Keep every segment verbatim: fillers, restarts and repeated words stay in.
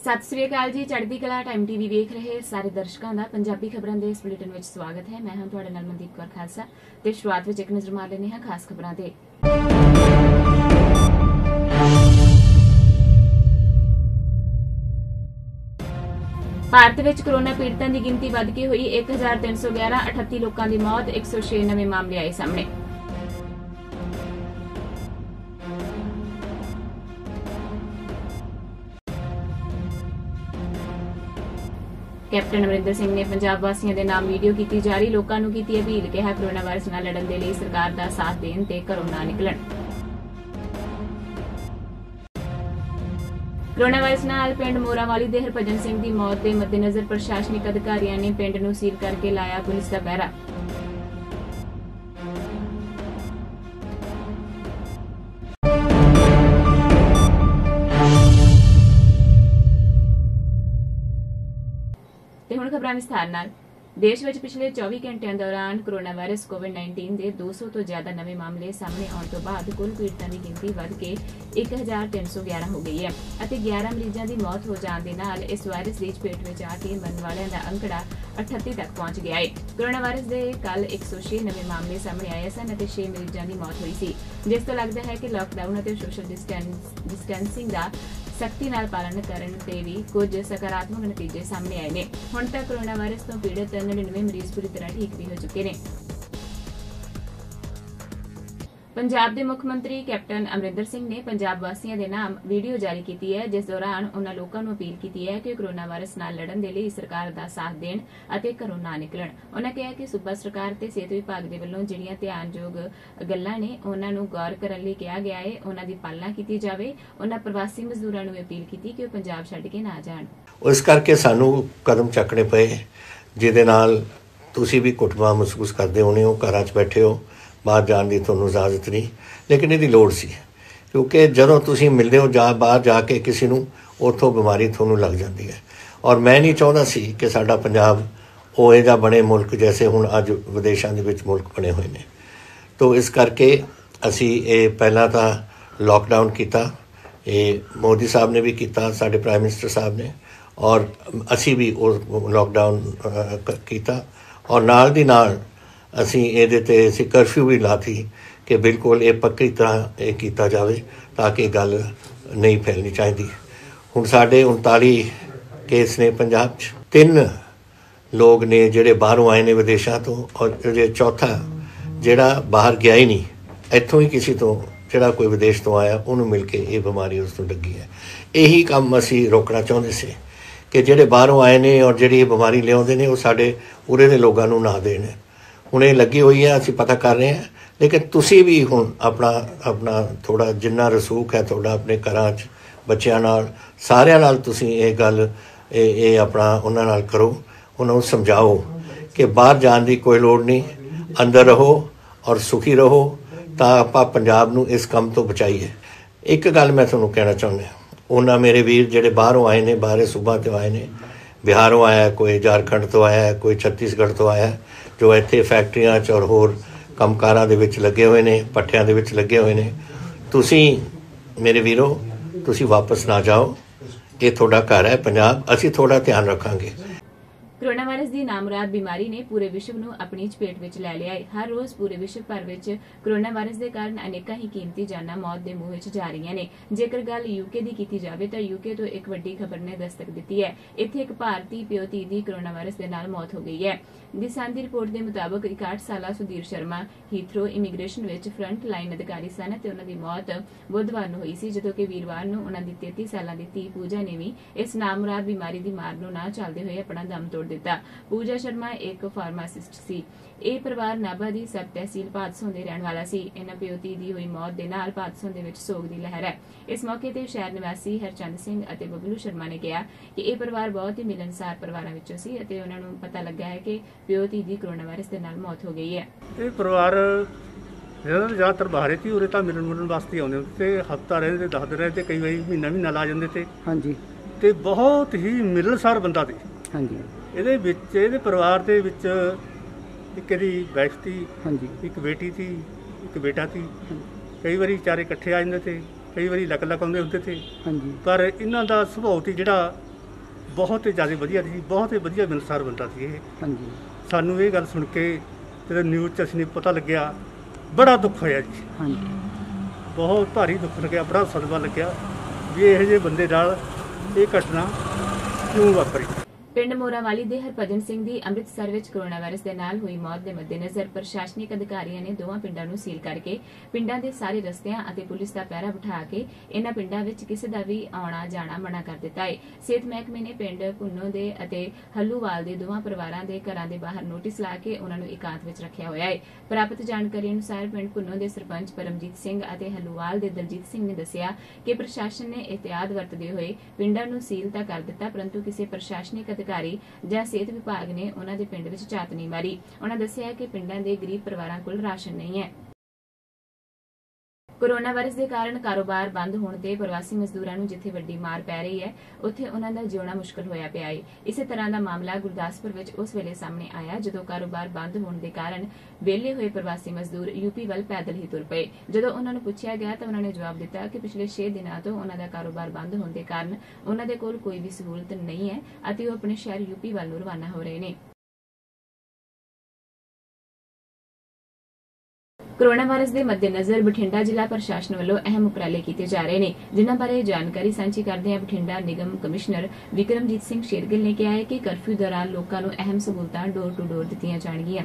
सत श्री अकाल जी। चढ़दी Kala Time TV वेख रहे सारे दर्शकों का पंजाबी खबरों के इस बुलेटिन में स्वागत है। मैं हूं तुहाडे नाल मनदीप कौर खालसा ते शुरुआत विच एक नज़र मार लेने हां खास खबरों ते। भारत विच कोरोना पीड़ितां की गिनती वध के हुई एक हजार तीन सौ ग्यारह अठत्ती लोगों की मौत, एक सौ छे नवे मामले आए सामने। कैप्टन अमरिंदर सिंह ने पंजाब वासियों के नाम वीडियो की जारी, लोगों को की अपील, कहा कोरोना वायरस नाल लड़न दे लई सरकार का साथ देण ते घरों ना निकलन। कोरोना वायरस नाल पिंड मोरावाली दे हरभजन सिंह की मौत के मद्देनजर प्रशासनिक अधिकारियों ने पिंड नूं सील करके लाया पुलिस का पहरा। ते हुण खबरां विस्तार नाल। देश विच पिछले चौबी घंटिया दौरान कोरोना वायरस कोविड नाइनटीन के दो सौ तो ज्यादा नवे मामले सामने आने तो बाद कुल पीड़ितां की गिनती वध के एक हजार तीन सौ ग्यारह हो गई है और ग्यारह मरीजों की मौत हो जाने के नाल इस वायरस की चपेट में आके मरने वालों का अंकड़ा अठत्ती तक पहुंच गया है। कोरोना वायरस के कल एक सौ छे नवे मामले सामने आए सन और छे मरीजों की मौत हुई सी, जिस तो लगता है कि लॉकडाउन और सोशल डिस्टेंस डिस्टेंसिंग का सख्ती नाल पालन करने ते भी कुछ सकारात्मक नतीजे सामने आए ने। हुण तक कोरोना वायरस तो पीड़ित नड़िनवे मरीज पूरी तरह ठीक भी हो चुके हैं। पंजाब के मुख्यमंत्री कैप्टन अमरिंदर सिंह ने पंजाब वासियों के नाम वीडियो जारी की है, जिस दौरान उन्होंने लोगों को अपील की है कि कोरोना वायरस नाल लड़न दे लई सरकार का साथ देण अते घरों ना निकलन। उन्होंने कहा कि सूबा सरकार ते सेहत विभाग के वल्लों जिहड़ियां ध्यानयोग गल्लां ने उन्हां नूं गौर करन लई कहा गया है, उन्हां दी पालना की जावे। उन्होंने प्रवासी मजदूरां नूं अपील की कि पंजाब छड्ड के ना जाण। इस करके सानू कदम चकने पे जिहदे नाल तुसीं भी कुटवा महसूस करदे होणे हो, घरां 'च बैठे हो, बाहर जाने की तुहानूं इजाजत नहीं, लेकिन इसकी लोड़ सी क्योंकि जदों तुसीं मिलदे हो जा बाहर जाके किसी नूं उत्थों बीमारी तुहानूं लग जाती है। और मैं नहीं चाहता सी कि साडा पंजाब वो इह जिहा बने मुल्क जैसे हुण अज विदेशों के विच मुल्क बने हुए हैं। तो इस करके असी ये पहला तो लॉकडाउन किया, ये मोदी साहब ने भी किया, साडे प्राइम मिनिस्टर साहब ने, और असी भी वो लॉकडाउन किया और नाल दी नाल असी ये ते असी करफ्यू भी लाती कि बिल्कुल ये पक्की तरह ये किया जाए ताकि गल नहीं फैलनी चाहिए। हुण साढ़े उनताली केस ने पंजाब च, तीन लोग ने जिहड़े बाहरों आए ने विदेशों तो, और जे चौथा जिहड़ा बाहर गया ही नहीं, इत्थों ही किसी तो जिहड़ा कोई विदेश तो आया उन्होंने मिल के ये बीमारी उस तो लगी है। यही काम असी रोकना चाहते से कि जिहड़े बाहरों आए ने और जिहड़ी ये बीमारी लियाउंदे ने वो साडे उरे दे लोगां नूं ना देण। हुण ये लगी हुई है, असीं पता कर रहे हैं, लेकिन तुसीं भी हुण अपना अपना थोड़ा जिन्ना रसूख है थोड़ा अपने घरां च बच्चिआं नाल सारिआं नाल तुसीं ये गल ये अपना उन्हां नाल करो, उन्हां नूं समझाओ कि बाहर जाण दी कोई लोड़ नहीं, अंदर रहो और सुखी रहो तां आपां पंजाब नूं इस काम तो बचाईए। एक गल मैं तुहानूं कहना चाहुंदा, उन्हां मेरे वीर जिहड़े बाहरों आए ने, बाहरे सूबा तो आए ने, बिहारों आया, कोई झारखंड तो आया, कोई छत्तीसगढ़ तो आया, जो इत्थे फैक्ट्रियां च और होर कंमकारां दे विच लगे हुए ने, पट्ठियां दे विच लगे हुए ने। तुसीं मेरे वीरो तुसीं वापस ना जाओ, ये तुहाडा घर है पंजाब, असीं थोड़ा ध्यान रखांगे। कोरोना वायरस की नामुराद बीमारी ने पूरे विश्व नूं अपनी चपेट विच लै लिया है। हर रोज़ पूरे विश्व भर विच कोरोना वायरस के कारण अनेकां ही कीमती जानां मौत के मुंह विच जा रही ने। जेकर गल यूके की की जाए तो यूके तो एक वड्डी खबर ने दस्तक दी है। इत्थे एक भारतीय प्यो धी की कोरोना वायरस के नाल मौत हो गई है। दिसां दी रिपोर्ट के मुताबक इकसठ साला सुधीर शर्मा हीथरो इमीग्रेशन विच फ्रंट लाइन अधिकारी सन ते उन्हां दी मौत बुधवार नूं हुई सी, जदों कि वीरवार नूं उन्हां दी तैंती सालां दी धी पूजा ने भी इस नामुराद बीमारी की मार नूं ना झल्लदे होए अपना दम तोड़ दिता। पूजा शर्मा एक फार्मासिस्ट सी। ਇਹ ਪਰਿਵਾਰ ਨਾਭਾ ਦੀ ਸਬ ਤਹਿਸੀਲ ਭਾਦਸੋਂ ਦੇ ਰਹਿਣ ਵਾਲਾ ਸੀ। ਇਹਨਾਂ ਪਿਓਤੀ ਦੀ ਹੋਈ ਮੌਤ ਦੇ ਨਾਲ ਭਾਦਸੋਂ ਦੇ ਵਿੱਚ ਸੋਗ ਦੀ ਲਹਿਰ ਹੈ। ਇਸ ਮੌਕੇ ਤੇ ਸ਼ਹਿਰ ਨਿਵਾਸੀ ਹਰਚੰਦ ਸਿੰਘ ਅਤੇ ਬਬਲੂ ਸ਼ਰਮਾ ਨੇ ਕਿਹਾ ਕਿ ਇਹ ਪਰਿਵਾਰ ਬਹੁਤ ਹੀ ਮਿਲਨਸਾਰ ਪਰਿਵਾਰਾਂ ਵਿੱਚੋਂ ਸੀ ਅਤੇ ਉਹਨਾਂ ਨੂੰ ਪਤਾ ਲੱਗਾ ਹੈ ਕਿ ਪਿਓਤੀ ਦੀ ਕੋਰੋਨਾ ਵਾਇਰਸ ਦੇ ਨਾਲ ਮੌਤ ਹੋ ਗਈ ਹੈ। ਇਹ ਪਰਿਵਾਰ ਜ਼ਿਆਦਾਤਰ ਬਾਹਰੇ ਸੀ, ਉਰੇ ਤਾਂ ਮਿਲਣ ਮੁਲਣ ਵਾਸਤੇ ਆਉਂਦੇ ਹੁੰਦੇ ਤੇ ਹਫਤਾ ਰਹਿੰਦੇ, ਦਸ ਦਿਨ ਰਹਿੰਦੇ, ਕਈ ਵਾਰੀ ਮਹੀਨਾ ਮਹੀਨਾ ਲਾ ਜਾਂਦੇ ਤੇ। ਹਾਂਜੀ। ਤੇ ਬਹੁਤ ਹੀ ਮਿਲਣਸਾਰ ਬੰਦਾ ਸੀ। ਹਾਂਜੀ। ਇਹਦੇ ਵਿੱਚ ਇਹਦੇ ਪਰਿਵਾਰ ਦੇ ਵਿੱਚ ਇੱਕ ਇਹਦੀ ਵਾਈਫ ਸੀ, ਹਾਂਜੀ, ਇੱਕ ਬੇਟੀ ਸੀ, ਇੱਕ ਬੇਟਾ ਸੀ। ਕਈ ਵਾਰੀ ਚਾਰੇ ਇਕੱਠੇ ਆ ਜਾਂਦੇ ਤੇ, ਕਈ ਵਾਰੀ ਲੱਕ ਲੱਕ ਆਉਂਦੇ ਹੁੰਦੇ ਤੇ। ਹਾਂਜੀ। ਪਰ ਇਹਨਾਂ ਦਾ ਸੁਭਾਅ ਸੀ ਜਿਹੜਾ ਬਹੁਤ ਹੀ ਜ਼ਿਆਦਾ ਵਧੀਆ ਸੀ, ਬਹੁਤ ਹੀ ਵਧੀਆ ਮਿਲਣਸਾਰ ਬੰਦਾ ਸੀ ਇਹ। ਹਾਂਜੀ, ਸਾਨੂੰ ਇਹ ਗੱਲ ਸੁਣ ਕੇ ਜਦੋਂ ਨਿਊਜ਼ 'ਚ ਅਸੀਂ ਪਤਾ ਲੱਗਿਆ, ਬੜਾ ਦੁੱਖ ਹੋਇਆ ਜੀ। ਹਾਂਜੀ, ਬਹੁਤ ਭਾਰੀ ਦੁੱਖ ਲੱਗਿਆ, ਬੜਾ ਸਦਮਾ ਲੱਗਿਆ ਵੀ ਇਹੋ ਜਿਹੇ ਬੰਦੇ ਨਾਲ ਇਹ ਘਟਨਾ ਕਿਉਂ ਵਾਪਰੀ। ਪਿੰਡ ਮੋਰਾਵਾਲੀ ਦੇ ਹਰਭਜਨ ਸਿੰਘ ਦੀ ਅੰਮ੍ਰਿਤਸਰ ਵਿੱਚ ਕੋਰੋਨਾ ਵਾਇਰਸ ਦੇ ਨਾਲ ਹੋਈ ਮੌਤ ਦੇ ਮੱਦੇਨਜ਼ਰ ਪ੍ਰਸ਼ਾਸਨਿਕ ਅਧਿਕਾਰੀਆਂ ਨੇ ਦੋਵਾਂ ਪਿੰਡਾਂ ਨੂੰ ਸੀਲ ਕਰਕੇ ਪਿੰਡਾਂ ਦੇ ਸਾਰੇ ਰਸਤਿਆਂ ਅਤੇ ਪੁਲਿਸ ਦਾ ਪਹਿਰਾ ਬਿਠਾ ਕੇ ਇਨ੍ਹਾਂ ਪਿੰਡਾਂ ਵਿੱਚ ਕਿਸੇ ਦਾ ਵੀ ਆਉਣਾ ਜਾਣਾ ਮਨਾ ਕਰ ਦਿੱਤਾ ਹੈ। ਸਿਹਤ ਮਹਿਕਮੇ ਨੇ ਪਿੰਡ ਪੁੰਨੋ ਦੇ ਅਤੇ ਹੱਲੂਵਾਲ ਦੇ ਦੋਵਾਂ ਪਰਿਵਾਰਾਂ ਦੇ ਘਰਾਂ ਦੇ ਬਾਹਰ ਨੋਟਿਸ ਲਾ ਕੇ ਉਨ੍ਹਾਂ ਨੂੰ ਇਕਾਂਤ ਵਿੱਚ ਰੱਖਿਆ ਹੋਇਆ ਹੈ। ਪ੍ਰਾਪਤ ਜਾਣਕਾਰੀ ਅਨੁਸਾਰ ਪਿੰਡ ਪੁੰਨੋ ਦੇ ਸਰਪੰਚ ਪਰਮਜੀਤ ਸਿੰਘ ਅਤੇ ਹੱਲੂਵਾਲ ਦੇ ਦਲਜੀਤ ਸਿੰਘ ਨੇ ਦੱਸਿਆ ਕਿ ਪ੍ਰਸ਼ਾਸਨ ਨੇ ਇhtiyat ਵਰਤਦੇ ਹੋਏ ਪਿੰਡਾਂ ਨੂੰ ਸੀਲ ਤਾਂ ਕਰ ਦਿੱਤਾ, ਪਰੰਤੂ ਕਿਸੇ ਪ੍ਰਸ਼ਾਸਨਿਕ ਅਧਿਕਾਰੀ ਜਾਂ ਸਿਹਤ ਵਿਭਾਗ ਨੇ ਉਹਨਾਂ ਦੇ ਪਿੰਡ ਵਿੱਚ ਝਾਤ ਨਹੀਂ ਮਾਰੀ। ਉਹਨਾਂ ਦੱਸਿਆ ਕਿ ਪਿੰਡਾਂ ਦੇ ਗਰੀਬ ਪਰਿਵਾਰਾਂ ਕੋਲ ਰਾਸ਼ਨ ਨਹੀਂ ਹੈ। ਕੋਰੋਨਾ ਵਾਇਰਸ ਦੇ ਕਾਰਨ ਕਾਰੋਬਾਰ ਬੰਦ ਹੋਣ ਤੇ ਪ੍ਰਵਾਸੀ ਮਜ਼ਦੂਰਾਂ ਨੂੰ ਜਿੱਥੇ ਵੱਡੀ ਮਾਰ ਪੈ ਰਹੀ ਹੈ, ਉੱਥੇ ਉਹਨਾਂ ਦਾ ਜਿਉਣਾ ਮੁਸ਼ਕਲ ਹੋਇਆ ਪਿਆ ਹੈ। ਇਸੇ ਤਰ੍ਹਾਂ ਦਾ ਮਾਮਲਾ ਗੁਰਦਾਸਪੁਰ ਵਿੱਚ ਉਸ ਵੇਲੇ ਸਾਹਮਣੇ ਆਇਆ ਜਦੋਂ ਕਾਰੋਬਾਰ ਬੰਦ ਹੋਣ ਦੇ ਕਾਰਨ ਵਿਹਲੇ ਹੋਏ ਪ੍ਰਵਾਸੀ ਮਜ਼ਦੂਰ ਯੂਪੀ ਵੱਲ ਪੈਦਲ ਹੀ ਤੁਰ ਪਏ। ਜਦੋਂ ਉਹਨਾਂ ਨੂੰ ਪੁੱਛਿਆ ਗਿਆ ਤਾਂ ਉਹਨਾਂ ਨੇ ਜਵਾਬ ਦਿੱਤਾ ਕਿ ਪਿਛਲੇ ਛੇ ਦਿਨਾਂ ਤੋਂ ਉਹਨਾਂ ਦਾ ਕਾਰੋਬਾਰ ਬੰਦ ਹੋਣ ਦੇ ਕਾਰਨ ਉਹਨਾਂ ਦੇ ਕੋਲ ਕੋਈ ਵੀ ਸਹੂਲਤ ਨਹੀਂ ਹੈ ਅਤੇ ਉਹ ਆਪਣੇ ਸ਼ਹਿਰ ਯੂਪੀ ਵੱਲ ਨੂੰ ਰਵਾਨਾ ਹੋ ਰਹੇ ਨੇ। ਕੋਰੋਨਾ ਵਾਇਰਸ ਦੇ ਮੱਦੇਨਜ਼ਰ ਬਠਿੰਡਾ ਜ਼ਿਲ੍ਹਾ ਪ੍ਰਸ਼ਾਸਨ ਵੱਲੋਂ ਅਹਿਮ ਉਪਰਾਲੇ ਕੀਤੇ ਜਾ ਰਹੇ ਨੇ, ਜਿਨ੍ਹਾਂ ਬਾਰੇ ਜਾਣਕਾਰੀ ਸਾਂਝੀ ਕਰਦੇ ਹਾਂ ਬਠਿੰਡਾ ਨਿਗਮ ਕਮਿਸ਼ਨਰ ਵਿਕਰਮਜੀਤ ਸਿੰਘ ਸ਼ੇਰਗਿੱਲ ਨੇ ਕਿਹਾ ਹੈ ਕਿ ਕਰਫਿਊ ਦੌਰਾਨ ਲੋਕਾਂ ਨੂੰ ਅਹਿਮ ਸਹੂਲਤਾਂ ਡੋਰ ਟੂ ਡੋਰ ਦਿੱਤੀਆਂ ਜਾਣਗੀਆਂ।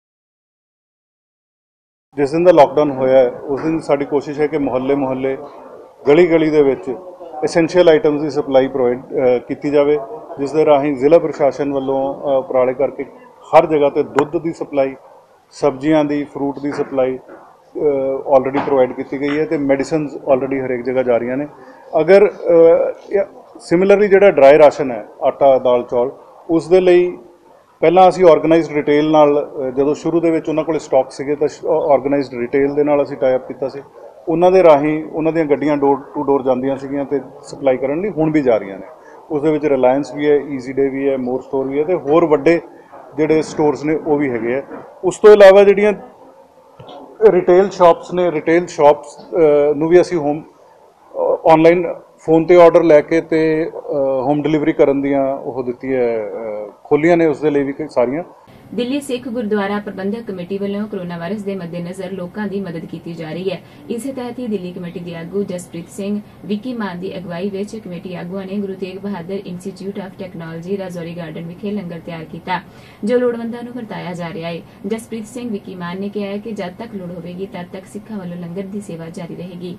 ਜਿਸ ਦਿਨ ਦਾ ਲਾਕਡਾਊਨ ਹੋਇਆ ਉਸ ਦਿਨ ਸਾਡੀ ਕੋਸ਼ਿਸ਼ ਹੈ ਕਿ ਮੁਹੱਲੇ ਮੁਹੱਲੇ ਗਲੀ ਗਲੀ ਦੇ ਵਿੱਚ ਐਸੈਂਸ਼ੀਅਲ ਆਈਟਮਸ ਦੀ ਸਪਲਾਈ ਪ੍ਰੋਵਾਈਡ ਕੀਤੀ ਜਾਵੇ, ਜਿਸ ਦੇ ਰਾਹੀਂ ਜ਼ਿਲ੍ਹਾ ਪ੍ਰਸ਼ਾਸਨ ਵੱਲੋਂ ਉਪਰਾਲੇ ਕਰਕੇ ਹਰ ਜਗ੍ਹਾ ਤੇ ਦੁੱਧ ਦੀ ਸਪਲਾਈ, ਸਬਜ਼ੀਆਂ ਦੀ, ਫਰੂਟ ਦੀ ਸਪਲਾਈ ਆਲਰੇਡੀ ਪ੍ਰੋਵਾਈਡ ਕੀਤੀ ਗਈ ਹੈ ਤੇ ਮੈਡੀਸਿਨਸ ਆਲਰੇਡੀ ਹਰੇਕ ਜਗ੍ਹਾ ਜਾ ਰਹੀਆਂ ਨੇ। ਅਗਰ ਸਿਮਿਲਰਲੀ ਜਿਹੜਾ ਡਰਾਈ ਰਾਸ਼ਨ ਹੈ, ਆਟਾ, ਦਾਲ, ਚੌਲ, ਉਸ ਦੇ ਲਈ ਪਹਿਲਾਂ ਅਸੀਂ ਆਰਗੇਨਾਈਜ਼ਡ ਰਿਟੇਲ ਨਾਲ, ਜਦੋਂ ਸ਼ੁਰੂ ਦੇ ਵਿੱਚ ਉਹਨਾਂ ਕੋਲ ਸਟਾਕ ਸੀਗੇ ਤਾਂ ਆਰਗੇਨਾਈਜ਼ਡ ਰਿਟੇਲ ਦੇ ਨਾਲ ਅਸੀਂ ਟਾਈ ਅਪ ਕੀਤਾ ਸੀ। ਉਹਨਾਂ ਦੇ ਰਾਹੀਂ ਉਹਨਾਂ ਦੀਆਂ ਗੱਡੀਆਂ ਡੋਰ ਟੂ ਡੋਰ ਜਾਂਦੀਆਂ ਸੀਗੀਆਂ ਤੇ ਸਪਲਾਈ ਕਰਨ ਲਈ ਹੁਣ ਵੀ ਜਾ ਰਹੀਆਂ ਨੇ। ਉਸ ਦੇ ਵਿੱਚ ਰਿਲਾਇੰਸ ਵੀ ਹੈ, ਈਜ਼ੀ ਡੇ ਵੀ ਹੈ, ਮੋਰ ਸਟੋਰ ਵੀ ਹੈ ਤੇ ਹੋਰ ਵੱਡੇ ਜਿਹੜੇ ਸਟੋਰਸ ਨੇ ਉਹ ਵੀ ਹੈਗੇ ਆ। ਉਸ ਤੋਂ ਇਲਾਵਾ ਜਿਹੜੀਆਂ ਰਿਟੇਲ ਸ਼ਾਪਸ ਨੇ, ਰਿਟੇਲ ਸ਼ਾਪਸ ਨੂੰ ਵੀ ਅਸੀਂ ਹੋਮ ਆਨਲਾਈਨ ਫੋਨ ਤੇ ਆਰਡਰ ਲੈ ਕੇ ਤੇ ਹੋਮ ਡਿਲੀਵਰੀ ਕਰਨ ਦੀਆਂ ਉਹ ਦਿੱਤੀ ਹੈ, ਖੋਲੀਆਂ ਨੇ। ਉਸ ਦੇ ਲਈ ਵੀ ਸਾਰੀਆਂ ਦਿੱਲੀ ਸਿੱਖ ਗੁਰਦੁਆਰਾ ਪ੍ਰਬੰਧਕ ਕਮੇਟੀ ਵੱਲੋਂ ਕੋਰੋਨਾ ਵਾਇਰਸ ਦੇ ਮੱਦੇਨਜ਼ਰ ਲੋਕਾਂ ਦੀ ਮਦਦ ਕੀਤੀ ਜਾ ਰਹੀ ਹੈ। ਇਸੇ ਤਹਿਤ ਹੀ ਦਿੱਲੀ ਕਮੇਟੀ ਦੇ ਆਗੂ ਜਸਪ੍ਰੀਤ ਸਿੰਘ ਵਿੱਕੀ ਮਾਨ ਦੀ ਅਗਵਾਈ ਵਿੱਚ ਕਮੇਟੀ ਆਗੂਆਂ ਨੇ Guru Tegh Bahadur Institute of Technology Rajouri Garden ਵਿਖੇ ਲੰਗਰ ਤਿਆਰ ਕੀਤਾ, ਜੋ ਲੋੜਵੰਦਾਂ ਨੂੰ ਵਰਤਾਇਆ ਜਾ ਰਿਹਾ ਹੈ। ਜਸਪ੍ਰੀਤ ਸਿੰਘ ਵਿੱਕੀ ਮਾਨ ਨੇ ਕਿਹਾ ਹੈ ਕਿ ਜਦ ਤੱਕ ਲੋੜ ਹੋਵੇਗੀ ਤਦ ਤੱਕ ਸਿੱਖਾਂ ਵੱਲੋਂ ਲੰਗਰ ਦੀ ਸੇਵਾ ਜਾਰੀ ਰਹੇਗੀ।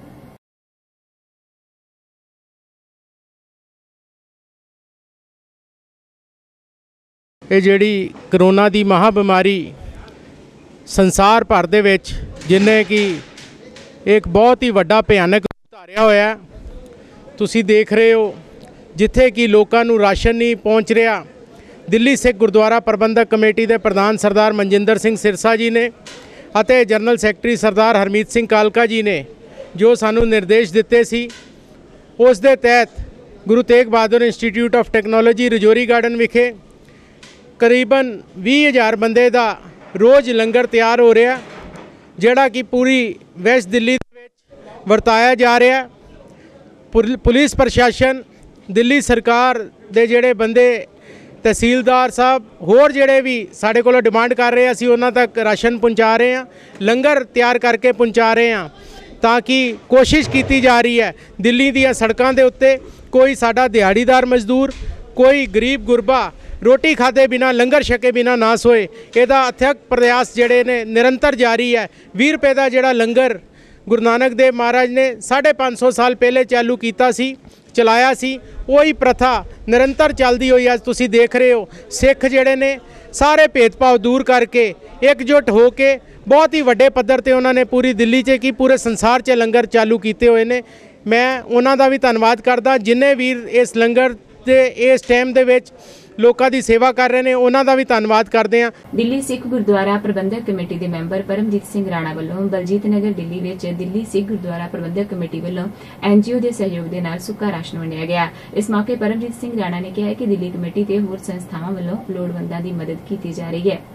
ਇਹ ਜਿਹੜੀ ਕਰੋਨਾ ਦੀ ਮਹਾ ਬਿਮਾਰੀ ਸੰਸਾਰ ਭਰ ਦੇ ਵਿੱਚ ਜਿਹਨੇ ਕਿ ਇੱਕ ਬਹੁਤ ਹੀ ਵੱਡਾ ਭਿਆਨਕ ਰੂਪ ਧਾਰਿਆ ਹੋਇਆ, ਤੁਸੀਂ ਦੇਖ ਰਹੇ ਹੋ ਜਿੱਥੇ ਕਿ ਲੋਕਾਂ ਨੂੰ ਰਾਸ਼ਨ ਨਹੀਂ ਪਹੁੰਚ ਰਿਹਾ। ਦਿੱਲੀ ਸਿੱਖ ਗੁਰਦੁਆਰਾ ਪ੍ਰਬੰਧਕ ਕਮੇਟੀ ਦੇ ਪ੍ਰਧਾਨ ਸਰਦਾਰ ਮਨਜਿੰਦਰ ਸਿੰਘ ਸਿਰਸਾ ਜੀ ਨੇ ਅਤੇ ਜਨਰਲ ਸੈਕਟਰੀ ਸਰਦਾਰ ਹਰਮੀਤ ਸਿੰਘ ਕਾਲਕਾ ਜੀ ਨੇ ਜੋ ਸਾਨੂੰ ਨਿਰਦੇਸ਼ ਦਿੱਤੇ ਸੀ, ਉਸ ਦੇ ਤਹਿਤ Guru Tegh Bahadur Institute of Technology Rajouri Garden ਵਿਖੇ ਕਰੀਬਨ ਵੀਹ ਹਜ਼ਾਰ ਬੰਦੇ ਦਾ ਰੋਜ਼ ਲੰਗਰ ਤਿਆਰ ਹੋ ਰਿਹਾ, ਜਿਹੜਾ ਕਿ ਪੂਰੀ ਵੈਸਟ ਦਿੱਲੀ ਦੇ ਵਿੱਚ ਵਰਤਾਇਆ ਜਾ ਰਿਹਾ। ਪੁਲਿਸ ਪ੍ਰਸ਼ਾਸਨ, ਦਿੱਲੀ ਸਰਕਾਰ ਦੇ ਜਿਹੜੇ ਬੰਦੇ, ਤਹਿਸੀਲਦਾਰ ਸਾਹਿਬ, ਹੋਰ ਜਿਹੜੇ ਵੀ ਸਾਡੇ ਕੋਲੋਂ ਡਿਮਾਂਡ ਕਰ ਰਹੇ, ਅਸੀਂ ਉਹਨਾਂ ਤੱਕ ਰਾਸ਼ਨ ਪਹੁੰਚਾ ਰਹੇ ਹਾਂ, ਲੰਗਰ ਤਿਆਰ ਕਰਕੇ ਪਹੁੰਚਾ ਰਹੇ ਹਾਂ, ਤਾਂ ਕਿ ਕੋਸ਼ਿਸ਼ ਕੀਤੀ ਜਾ ਰਹੀ ਹੈ ਦਿੱਲੀ ਦੀਆਂ ਸੜਕਾਂ ਦੇ ਉੱਤੇ ਕੋਈ ਸਾਡਾ ਦਿਹਾੜੀਦਾਰ ਮਜ਼ਦੂਰ, ਕੋਈ ਗਰੀਬ ਗੁਰਬਾ ਰੋਟੀ ਖਾਦੇ ਬਿਨਾ, ਲੰਗਰ ਛਕੇ ਬਿਨਾ ਨਾ ਸੋਏ। ਇਹਦਾ ਅਥਕ ਪ੍ਰਯਾਸ ਜਿਹੜੇ ਨੇ ਨਿਰੰਤਰ ਜਾਰੀ ਹੈ। ਵੀਹ ਰੁਪਏ ਦਾ ਜਿਹੜਾ ਲੰਗਰ ਗੁਰੂ ਨਾਨਕ ਦੇਵ ਮਹਾਰਾਜ ਨੇ ਸਾਢੇ ਪੰਜ ਸੌ ਸਾਲ ਪਹਿਲੇ ਚਾਲੂ ਕੀਤਾ ਸੀ, ਚਲਾਇਆ ਸੀ, ਉਹੀ ਪ੍ਰਥਾ ਨਿਰੰਤਰ ਚੱਲਦੀ ਹੋਈ ਅੱਜ ਤੁਸੀਂ ਦੇਖ ਰਹੇ ਹੋ। ਸਿੱਖ ਜਿਹੜੇ ਨੇ ਸਾਰੇ ਭੇਦਭਾਵ ਦੂਰ ਕਰਕੇ ਇਕਜੁੱਟ ਹੋ ਕੇ ਬਹੁਤ ਹੀ ਵੱਡੇ ਪੱਧਰ ਤੇ ਉਹਨਾਂ ਨੇ ਪੂਰੀ ਦਿੱਲੀ 'ਚ ਕੀ ਪੂਰੇ ਸੰਸਾਰ 'ਚ ਲੰਗਰ ਚਾਲੂ ਕੀਤੇ ਹੋਏ ਨੇ। ਮੈਂ ਉਹਨਾਂ ਦਾ ਵੀ ਧੰਨਵਾਦ ਕਰਦਾ, ਜਿੰਨੇ ਵੀਰ ਇਸ ਲੰਗਰ ਦੇ ਇਸ ਟਾਈਮ ਦੇ ਵਿੱਚ ਲੋਕਾਂ ਦੀ ਸੇਵਾ ਕਰ ਰਹੇ ਨੇ, ਉਹਨਾਂ ਦਾ ਵੀ ਧੰਨਵਾਦ ਕਰਦੇ ਹਾਂ। ਦਿੱਲੀ ਸਿੱਖ ਗੁਰਦੁਆਰਾ ਪ੍ਰਬੰਧਕ ਕਮੇਟੀ ਦੇ ਮੈਂਬਰ ਪਰਮਜੀਤ ਸਿੰਘ ਰਾਣਾ ਵੱਲੋਂ ਬਲਜੀਤ ਨਗਰ ਦਿੱਲੀ ਵਿੱਚ ਦਿੱਲੀ ਸਿੱਖ ਗੁਰਦੁਆਰਾ ਪ੍ਰਬੰਧਕ ਕਮੇਟੀ ਵੱਲੋਂ ਐਨਜੀਓ ਦੇ ਸਹਿਯੋਗ ਦੇ ਨਾਲ ਸੁੱਕਾ ਰਾਸ਼ਨ ਵੰਡਿਆ ਗਿਆ। ਇਸ ਮੌਕੇ ਪਰਮਜੀਤ ਸਿੰਘ ਰਾਣਾ ਨੇ ਕਿਹਾ ਕਿ ਦਿੱਲੀ ਕਮੇਟੀ ਤੇ ਹੋਰ ਸੰਸਥਾਵਾਂ ਵੱਲੋਂ ਲੋੜਵੰਦਾਂ ਦੀ ਮਦਦ ਕੀਤੀ ਜਾ ਰਹੀ ਹੈ।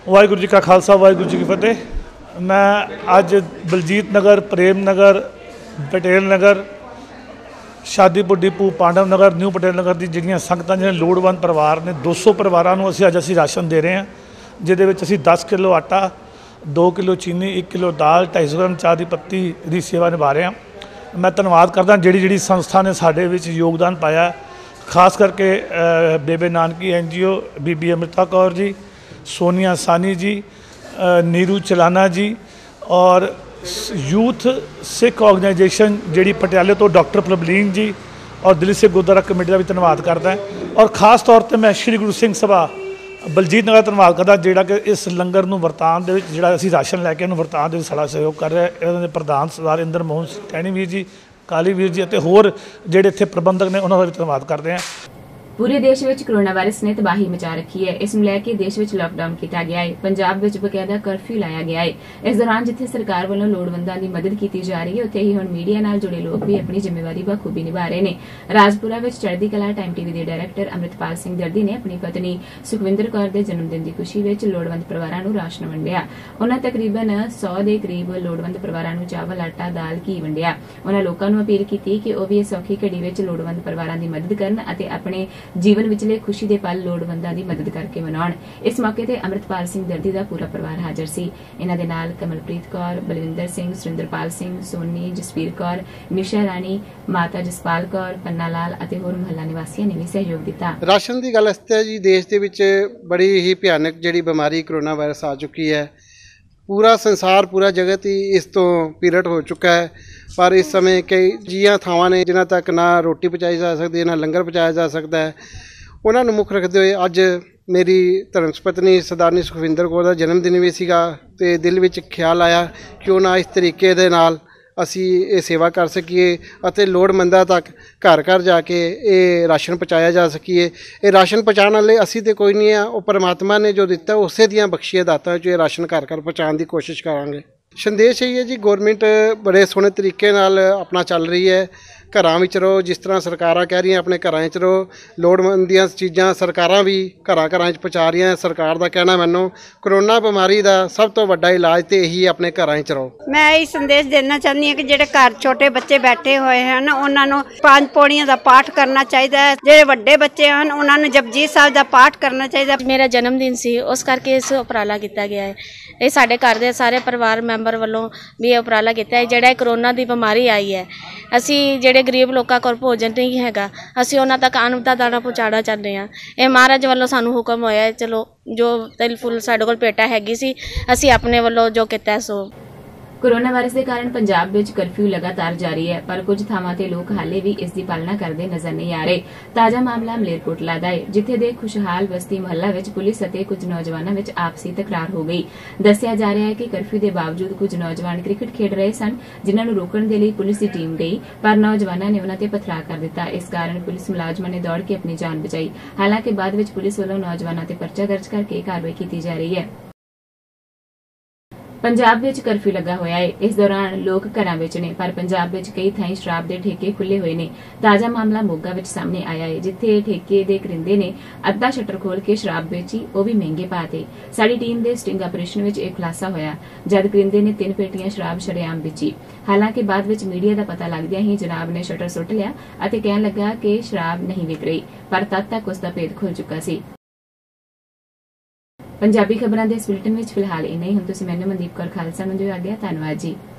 ਵਾਹਿਗੁਰੂ ਜੀ ਕਾ ਖਾਲਸਾ ਵਾਹਿਗੁਰੂ ਜੀ ਕੀ ਫਤਿਹ। ਮੈਂ ਅੱਜ ਬਲਜੀਤ ਨਗਰ, ਪ੍ਰੇਮ ਨਗਰ, ਪਟੇਲ ਨਗਰ, ਸ਼ਾਦੀपुर डिपू, पांडव नगर, न्यू पटेल नगर की ਜਿਹੜੀਆਂ ਸੰਗਤਾਂ ਜਿਹੜੇ ਲੋੜਵੰਦ ਪਰਿਵਾਰ ਨੇ दो सौ ਪਰਿਵਾਰਾਂ ਨੂੰ ਅਸੀਂ ਅੱਜ ਅਸੀਂ ਰਾਸ਼ਨ ਦੇ ਰਹੇ ਹਾਂ, ਜਿਹਦੇ ਵਿੱਚ ਅਸੀਂ दस किलो आटा, दो किलो चीनी, एक किलो दाल, ढाई सौ ग्राम चाह ਦੀ पत्ती ਦੀ ਸੇਵਾ ਨਿਭਾ ਰਹੇ ਹਾਂ। मैं ਧੰਨਵਾਦ ਕਰਦਾ ਜਿਹੜੀ ਜਿਹੜੀ ਸੰਸਥਾ ਨੇ ਸਾਡੇ ਵਿੱਚ ਯੋਗਦਾਨ ਪਾਇਆ, ਖਾਸ ਕਰਕੇ ਬੇਬੇ ਨਾਨਕੀ ਐਨ ਜੀ ਓ, ਬੀਬੀ ਅਮ੍ਰਿਤਾ ਕੌਰ ਜੀ, सोनिया सानी जी, नीरू चलाना जी और यूथ सिख ऑर्गेनाइजेशन जी पटियाले तो डॉक्टर प्रबलीन जी और दिल्ली सिख गुरुद्वारा कमेटी का भी धन्यवाद करता है। और खास तौर पर मैं श्री गुरु सिंह सभा बलजीत नगर धन्यवाद करता ਜਿਹੜਾ कि इस लंगर ਨੂੰ ਵਰਤਾਨ ਦੇ ਵਿੱਚ ਜਿਹੜਾ ਅਸੀਂ ਰਾਸ਼ਨ ਲੈ ਕੇ ਇਹਨੂੰ ਵਰਤਾਨ ਦੇ ਵਿੱਚ ਸਾਡਾ ਸਹਿਯੋਗ ਕਰ ਰਿਹਾ। ਇਹਨਾਂ ਦੇ ਪ੍ਰਧਾਨ ਸਰਦਾਰ ਇੰਦਰ ਮੋਹਨ ਟੈਣੀ ਵੀਰ ਜੀ, ਕਾਲੀ ਵੀਰ ਜੀ ਅਤੇ ਹੋਰ ਜਿਹੜੇ ਇੱਥੇ ਪ੍ਰਬੰਧਕ ਨੇ ਉਹਨਾਂ ਦਾ ਵੀ ਧੰਨਵਾਦ ਕਰਦੇ ਹਾਂ। पूरे देश में कोरोना वायरस ने तबाही मचा रखी है। इस ਨੂੰ ਲੈ ਕੇ देश में लॉकडाउन किया गया है। पंजाब में बकायदा कर्फ्यू लाया गया है। इस दौरान जिथे सरकार वालों लोड़वंदां दी मदद की जा रही है, उत्थे ही हुण मीडिया नाल जुड़े लोग भी अपनी जिम्मेवारी बखूबी निभा रहे हैं। राजपुरा में चढ़दी कला टाइम टीवी के डायरैक्टर अमृतपाल सिंह दर्दी ने अपनी पत्नी सुखविंदर कौर के जन्मदिन की खुशी में लोड़वंद परिवारां नूं राशन वंडिया। उन्हां तकरीबन सौ के करीब लोड़वंद परिवारां नूं चावल, आटा, दाल, घी वंडिया। उन्हां लोकां नूं अपील की कि वह भी इस औखी घड़ी में लोड़वंद परिवारां की मदद करन अते अपने जीवन विचले खुशी दे पल लोड़वंदां दी मदद करके मनाउण। इस मौके ते अमृतपाल सिंह दर्दी दा पूरा परिवार हाजिर सी। इन्हां दे नाल कमलप्रीत कौर, बलविंदर सिंह, सुरिंदरपाल सिंह, सोनी, जसवीर कौर, निशा राणी, माता जसपाल कौर, पन्ना लाल अते होर मुहल्ला निवासियों ने भी सहयोग दिता। राशन की गल इसते जी देश दे विच बड़ी ही भयानक जिहड़ी बीमारी कोरोना वायरस आ चुकी है। पूरा संसार, पूरा जगत ही इस तो पीरियड हो चुका है, पर इस समय कई जियां थावां ने जिन्हां तक ना रोटी पहुँचाई जा सकती है, ना लंगर पहुँचाया जा सकता है। उन्होंने मुख रखते हुए अज मेरी धर्मपत्नी सरदारनी सुखविंदर कौर का जन्मदिन भी सीगा ते दिल में ख्याल आया क्यों ना इस तरीके दे नाल असी ये सेवा कर सकीए अते लोड़मंदा तक घर घर जाके ये राशन पहुँचाया जा सकीए। ये राशन पहुँचाने वाले असी तो कोई नहीं है, वो परमात्मा ने जो दिता उसे दियां बख्शिया दातां जो ये राशन घर घर पहुँचाने की कोशिश करांगे। संदेश यही है जी, गौरमेंट बड़े सोहने तरीके नाल अपना चल रही है। घरां विच रहो, जिस तरह सरकारां कह रही अपने घरां च रहो, लोड़मंदियां चीज़ां सरकारां भी घरां घरां च पहुँचा रही हैं। सरकार का कहना मैनू कोरोना बीमारी का सब तो वड्डा इलाज तो यही अपने घरां च रहो। मैं यही संदेश देना चाहती हूँ कि जिहड़े घर छोटे बच्चे बैठे हुए हैं उन्हां नूं पांच पौड़ियां का पाठ करना चाहिए है। जिहड़े वड्डे बच्चे हैं उन्हां नूं जपजी साहिब का पाठ करना चाहिए। मेरा जन्मदिन सी, उस करके इस उपराला किया गया है। ये साडे घर दे सारे परिवार मैंबर वालों भी ये उपराला किया है। जिहड़ा कोरोना की बीमारी आई है, असी जिहड़े गरीब लोगों को भोजन नहीं हैगा, असी उन्हां तक अन्न दा दाना पहुँचाना चाहते हैं। ये महाराज वालों सानू हुक्म होया, चलो जो तिल फुल साडे कोल पेटा हैगी सी, असी अपने वालों जो किया सो। कोरोना वायरस के कारण पंजाब में कर्फ्यू लगातार जारी है, पर कुछ थावां ते लोग हाले भी इसकी पालना करते नजर नहीं आ रहे। ताज़ा मामला मलेरकोटला दा है, जिथे दे खुशहाल बस्ती मुहल्ला विच पुलिस अते कुछ नौजवानों विच आपसी तकरार हो गई। दस्सिया जा रहा है कि कर्फ्यू के बावजूद कुछ नौजवान क्रिकेट खेड रहे सन, जिन्हां नूं रोकण दे लई पुलिस की टीम गई, पर नौजवानों ने उन्हां ते पथराव कर दिता। इस कारण पुलिस मुलाजमां ने दौड़ के अपनी जान बचाई। हालांकि बाद विच पुलिस वालों नौजवानों ते परचा दर्ज करके कार्रवाई की जा रही है। पंजाब में कर्फ्यू लगा होया है, इस दौरान लोग घरां विच ने, पर पंजाब में कई थाई शराब के ठेके खुले हुए ने। ताज़ा मामला मोगा विच सामने आया है, जिथे ठेके दे करिंदे ने अद्धा शटर खोल के शराब बेची, वो भी महंगे भाव ते। साडी टीम के स्टिंग ऑपरेशन में एक खुलासा होया, जद करिंदे ने तीन पेटियां शराब शरेआम बेची। हालांकि बाद विच मीडिया का पता लगदियां ही जनाब ने शटर सुट लिया अते कहण लगा कि शराब नहीं विक रही, पर तद तक उसका भेद खुल चुका सी। पंजाबी खबरां दे इस बुलेटिन विच फिलहाल इन्ना ही। हुण तुसीं मैनूं मनदीप कौर खालसा नूं दिओ आग्या। धन्नवाद जी।